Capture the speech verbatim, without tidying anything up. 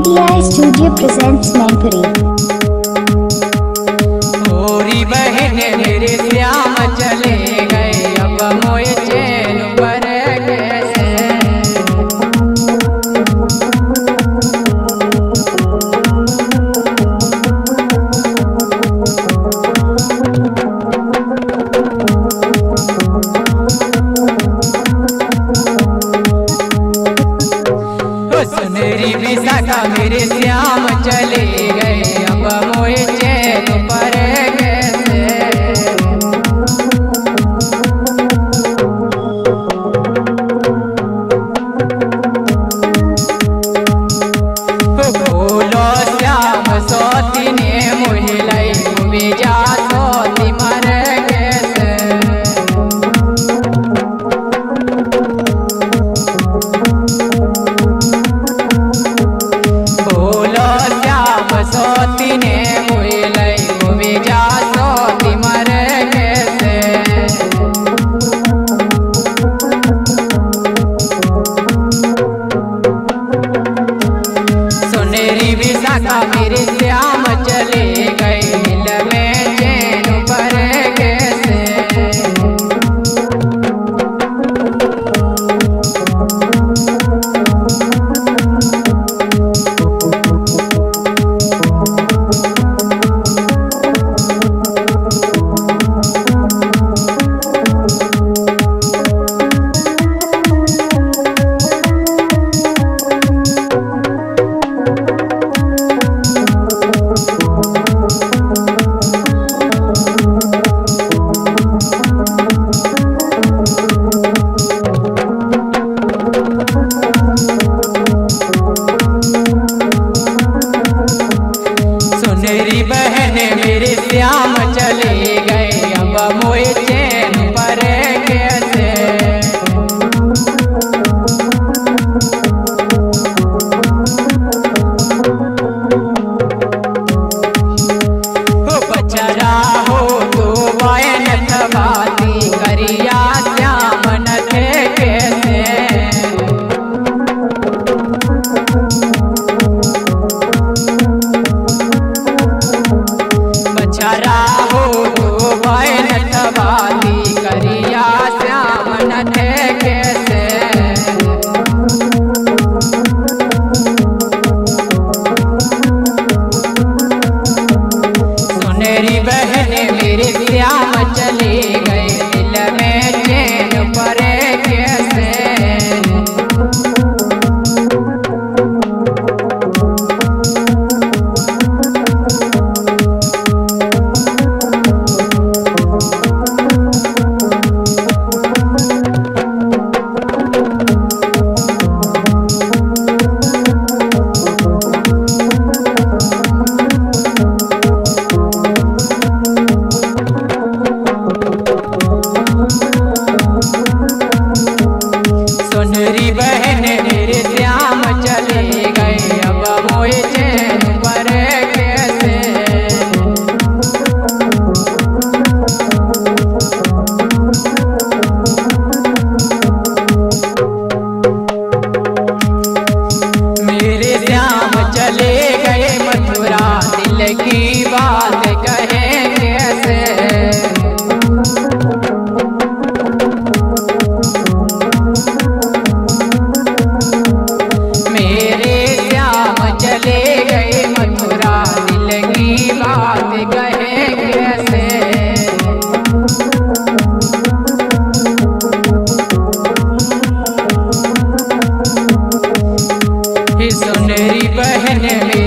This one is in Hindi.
Media Studio presents Manpuri. होरी बहन मेरे श्याम चले गए, अब मोए चैन पर कैसे। सुनहरी विशाखा मेरे श्याम चले गए, अब मोए चैन पर कैसे। बोलो श्याम सोती ने मुहिलाई, भी जा सोती मर कैसे। बोलो श्याम सोती ने मुहिलाई, भी जा सोती मर कैसे। सुनहरी विशाखा मेरे श्याम चले गए, दिल में चैन पर कैसे। सुनहरी बहन मेरे श्याम चले गए, अब मोए चैन पर कैसे। बचरा हो तो वायन तबाती, करिया श्याम न थे कैसे। बचरा हो तो वायन तबाती, करिया श्याम न थे कैसे। सुनहरी बहन मेरे श्याम चले गए, दिल में चैन पर कैसे। सुनहरी बहन मेरे श्याम चले गए, अब मोए चैन पर कैसे। मेरे श्याम चले गए मथुरा, दिल की बात कहे कैसे। मेरे श्याम चले गए मथुरा, दिल की बात कहे कैसे। सुनहरी बहन